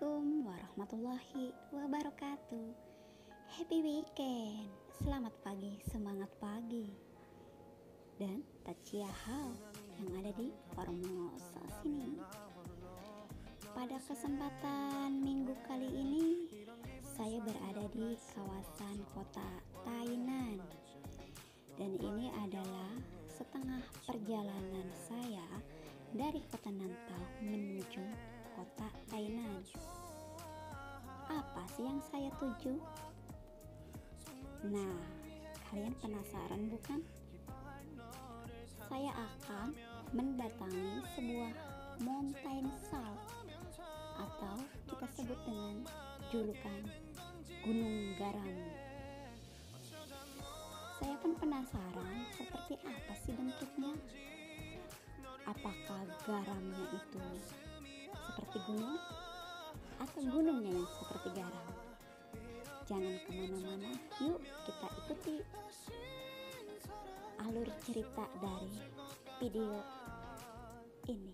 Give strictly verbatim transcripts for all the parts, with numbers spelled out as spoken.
Assalamualaikum warahmatullahi wabarakatuh. Happy weekend. Selamat pagi, semangat pagi. Dan Tachiahal yang ada di Formosa sini. Pada kesempatan minggu kali ini, saya berada di kawasan kota Tainan. Dan ini adalah setengah perjalanan saya dari kota Nantau menuju kota Tainan. Apa sih yang saya tuju? Nah, kalian penasaran bukan? Saya akan mendatangi sebuah mountain salt atau kita sebut dengan julukan Gunung Garam. Saya pun penasaran seperti apa sih bentuknya? Apakah garamnya itu seperti gunung atau gunungnya yang seperti garam? Jangan kemana-mana, yuk kita ikuti alur cerita dari video ini.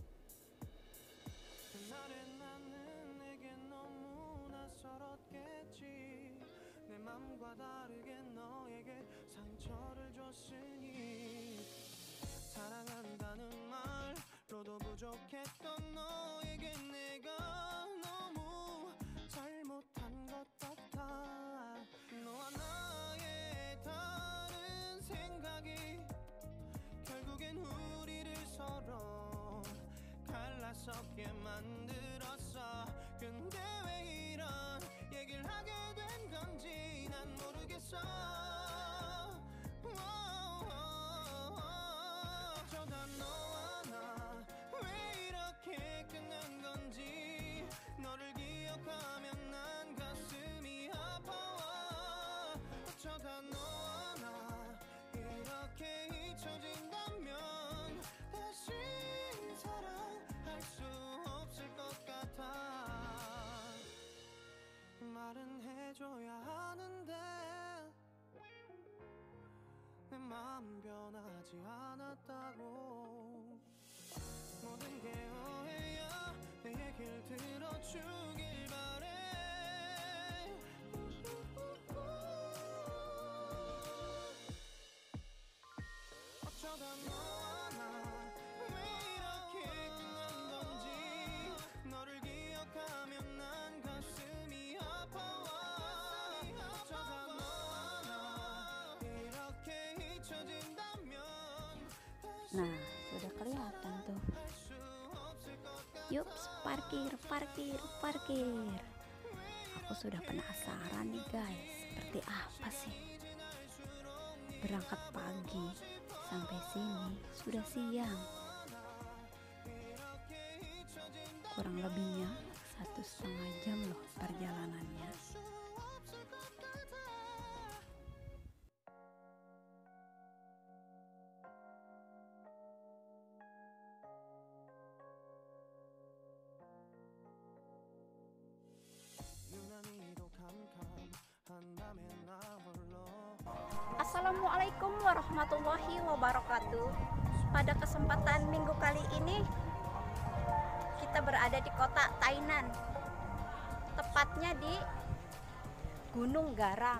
사랑한다는 말로도 부족했던 너에게 내가 너무 잘못한 것 같아. 너와 나의 다른 생각이 결국엔 우리를 서로 갈라서게 만들었어. 근데 왜 이런 얘기를 하게 된 건지 난 모르겠어. 너를 기억하면 난 가슴이 아파와. 어쩌다 너와 나 이렇게 잊혀진다면 다시 사랑할 수 없을 것 같아. 말은 해줘야 하는데 내 마음 변하지 않았다고. 모든 게 오해야. 내 얘기를 들어주길 바래. 어쩌다 너와 나 왜 이렇게 끝난 건지. 너를 기억하면 난 가슴이 아파와. 어쩌다 너와 나 이렇게 잊혀진다면. Nah, sudah kelihatan tuh. Yuk, parkir, parkir, parkir. Aku sudah penasaran nih guys, seperti apa sih? Berangkat pagi, sampai sini sudah siang. Kurang lebihnya satu setengah jam loh perjalanannya. Assalamualaikum warahmatullahi wabarakatuh. Pada kesempatan minggu kali ini kita berada di kota Tainan, tepatnya di Gunung Garam.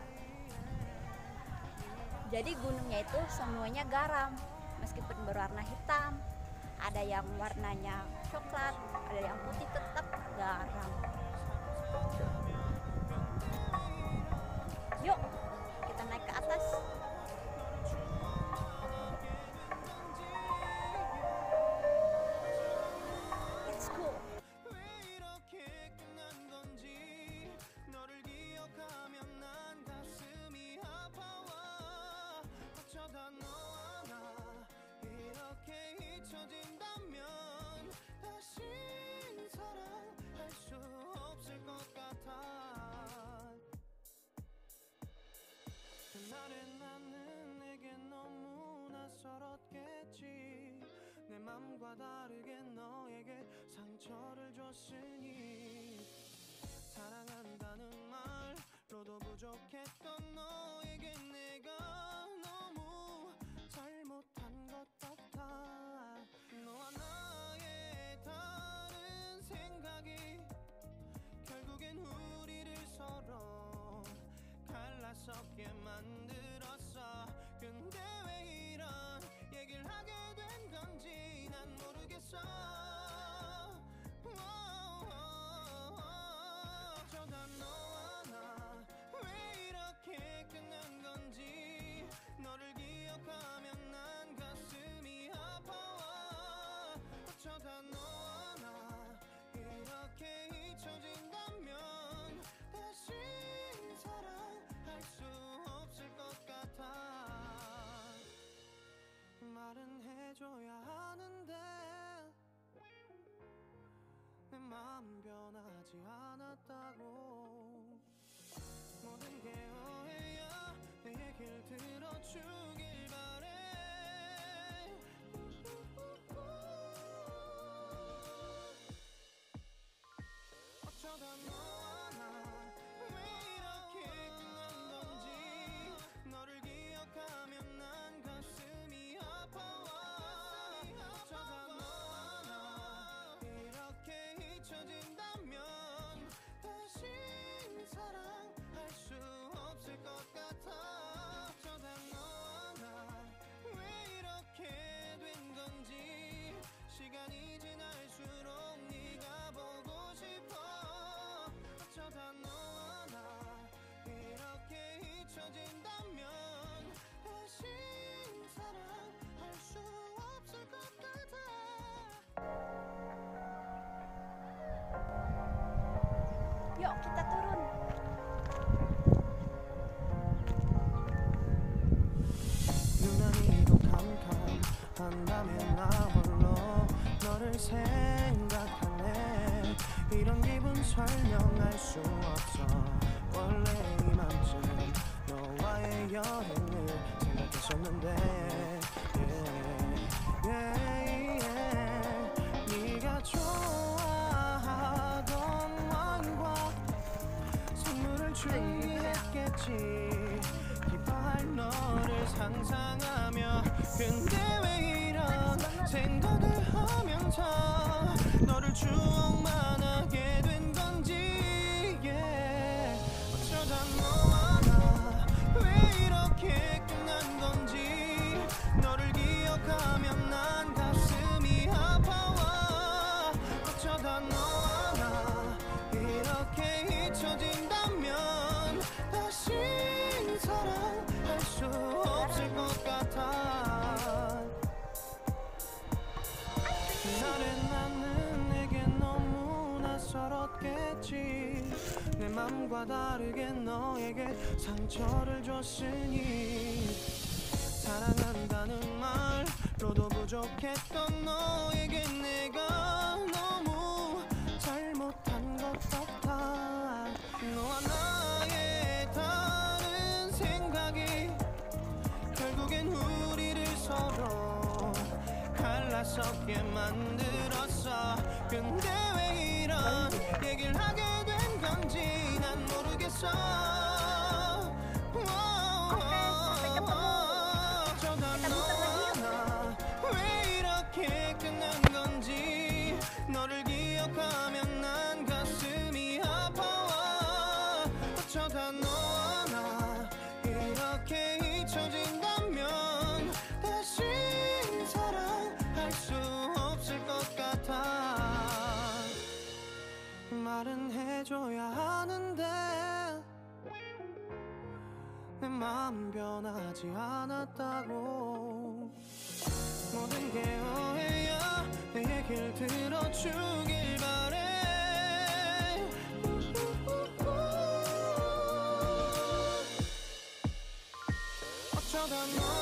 Jadi gunungnya itu semuanya garam, meskipun berwarna hitam, ada yang warnanya coklat, ada yang putih, tetap garam. Yuk kita naik ke atas. Let's go. 그날의 나는 내게 너무 낯설었겠지. 내 맘과 다르게 너에게 상처를 줬으니. 사랑한다는 말로도 부족했던 너에게 내가 너무 잘못한 것 같아. 너와 나의 다른 생각이 해줘야 하는데 내 맘 변하지 않았다고. 모든 게 오해야. 내 얘길 들어주길 바래. 어쩌다 너와 나 왜 이렇게 끝난 건지. 너를 기억하면 난 가슴이 아파와. 어쩌다 너와 나 이렇게 잊혀진다면 다신 사랑할 수 없을 것 같아. 어쩌다 너와 나 왜 이렇게 된 건지. 시간이 지날수록 네가 보고 싶어. 어쩌다 너와 나 이렇게 잊혀진다면 다신 사랑할 수 없을 것 같아. Yuk kita turun. 유난히도 캄캄한다면 나 홀로 너를 생각하네. 이런 기분 설명할 수 없어. 원래 이맘쯤 너와의 여행을 생각했었는데 yeah, yeah, yeah. 네가 좋아하던 와인과 선물을 준비했겠지. 기뻐할 너를 상상하며. 근데 왜 이런 생각을 하면서 너를 추억만 하게 된 건지. yeah. 어쩌다 너와 나 왜 이렇게 끝난 건지. 너를 기억하면 난 가슴이 아파와. 어쩌다 너와 나 이렇게 잊혀진다면 다신 사랑할 수 없을 것 같아. 그날의 나는 내게 너무 낯설었겠지. 내 맘과 다르게 너에게 상처를 줬으니. 사랑한다는 말로도 부족했던 너에게 내가 너무 잘못한 것 같아. 너와 나의 다른 생각이 결국엔 우리를 서로 갈라서게 만들었어. 근데 왜 이런 얘기를 하게 된 건지 난 모르겠어. 어쩌다 너와 나 왜 이렇게 끝난 건지. 너를 기억하면 난 가슴이 아파와. 어쩌다 너와 나 이렇게 잊혀진다면 다신 사랑할 수 없을 것 같아. 말은 해줘야 하는데 내 맘 변하지 않았다고. 모든 게 오해야. 내 얘길 들어주길 바래. 어쩌다 너